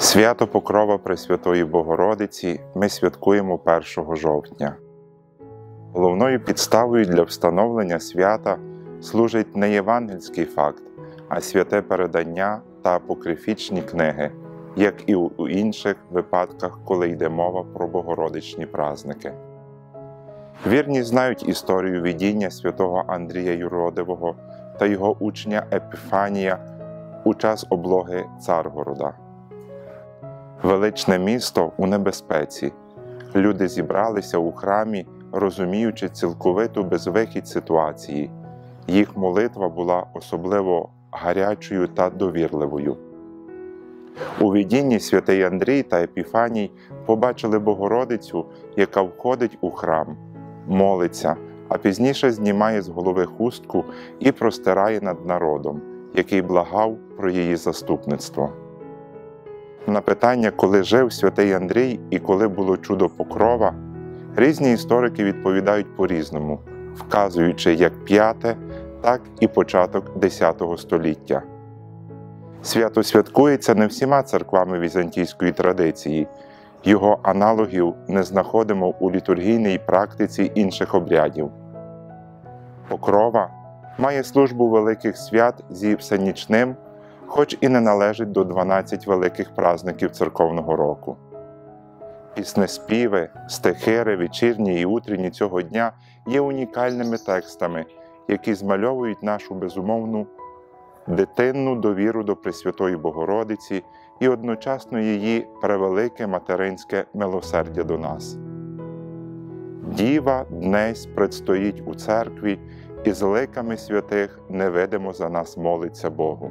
Свято Покрова Пресвятої Богородиці ми святкуємо 1 жовтня. Головною підставою для встановлення свята служить не євангельський факт, а святе передання та апокрифічні книги, як і у інших випадках, коли йде мова про богородичні празники. Вірні знають історію видіння святого Андрія Юродивого та його учня Епіфанія у час облоги Царгорода. Величне місто у небезпеці. Люди зібралися у храмі, розуміючи цілковиту безвихідь ситуації. Їх молитва була особливо гарячою та довірливою. У видінні святий Андрій та Епіфаній побачили Богородицю, яка входить у храм, молиться, а пізніше знімає з голови хустку і простирає над народом, який благав про її заступництво. На питання, коли жив святий Андрій і коли було чудо Покрова, різні історики відповідають по-різному, вказуючи як 5, так і початок X століття. Свято святкується не всіма церквами візантійської традиції, його аналогів не знаходимо у літургійній практиці інших обрядів. Покрова має службу великих свят зі всенічним, хоч і не належить до 12 великих праздників церковного року. Піснеспіви, стихири, вечірні і утренні цього дня є унікальними текстами, які змальовують нашу безумовну дитинну довіру до Пресвятої Богородиці і одночасно її превелике материнське милосердя до нас. Діва днесь предстоїть у церкві, і з ликами святих невидимо за нас молиться Богу.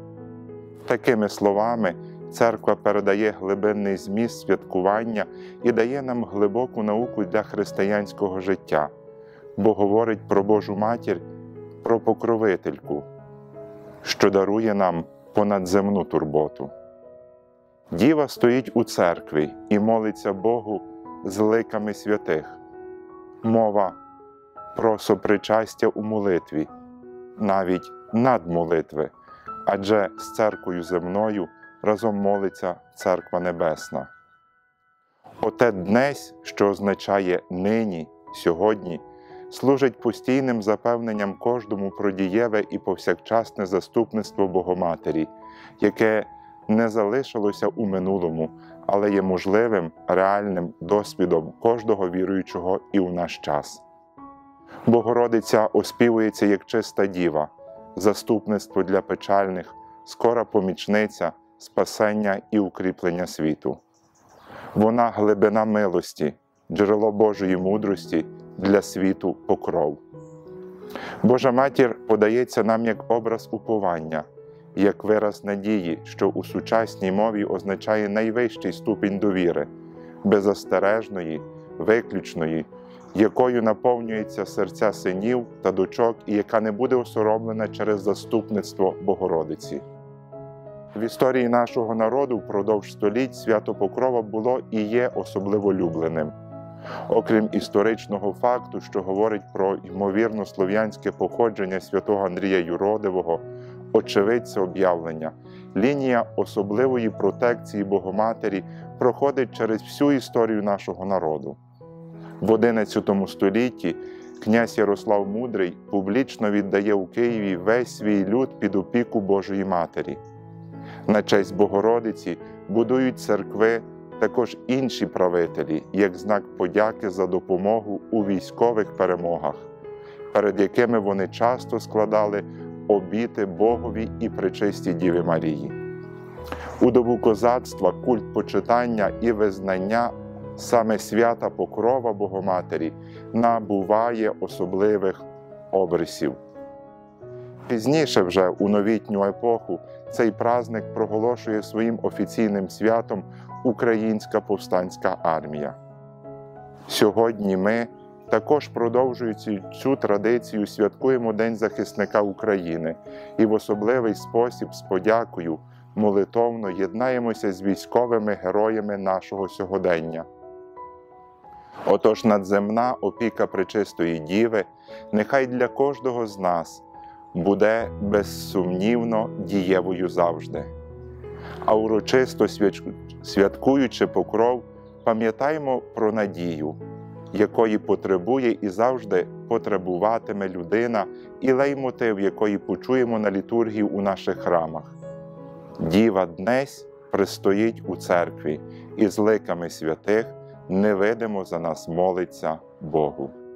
Такими словами церква передає глибинний зміст святкування і дає нам глибоку науку для християнського життя, бо говорить про Божу Матір, про покровительку, що дарує нам понадземну турботу. Діва стоїть у церкві і молиться Богу з ликами святих. Мова про сопричастя у молитві, навіть надмолитви, адже з церквою земною разом молиться Церква Небесна. Оте днесь, що означає нині, сьогодні, служить постійним запевненням кожному про дієве і повсякчасне заступництво Богоматері, яке не залишилося у минулому, але є можливим, реальним досвідом кожного віруючого і у наш час. Богородиця оспівується як чиста діва, заступництво для печальних, скора помічниця, спасення і укріплення світу. Вона глибина милості, джерело Божої мудрості для світу покров. Божа Матір подається нам як образ уповання, як вираз надії, що у сучасній мові означає найвищий ступінь довіри, беззастережної, виключної, якою наповнюється серця синів та дочок і яка не буде осоромлена через заступництво Богородиці. В історії нашого народу впродовж століть свято Покрова було і є особливо улюбленим. Окрім історичного факту, що говорить про ймовірно слов'янське походження святого Андрія Юродивого, очевидця об'явлення, лінія особливої протекції Богоматері проходить через всю історію нашого народу. В XI столітті князь Ярослав Мудрий публічно віддає у Києві весь свій люд під опіку Божої Матері. На честь Богородиці будують церкви також інші правителі, як знак подяки за допомогу у військових перемогах, перед якими вони часто складали обіти Богові і Пречистій Діві Марії. У добу козацтва культ почитання і визнання саме свята Покрова Богоматері набуває особливих обрисів. Пізніше вже у новітню епоху цей праздник проголошує своїм офіційним святом Українська повстанська армія. Сьогодні ми, також продовжуючи цю традицію, святкуємо День захисника України і в особливий спосіб з подякою молитовно єднаємося з військовими героями нашого сьогодення. Отож надземна опіка Пречистої Діви нехай для кожного з нас буде безсумнівно дієвою завжди. А урочисто святкуючи покров, пам'ятаємо про надію, якої потребує і завжди потребуватиме людина, і лейтмотив, якої почуємо на літургії у наших храмах. Діва днесь пристоїть у церкві, і з ликами святих невидимо за нас молиться Богу.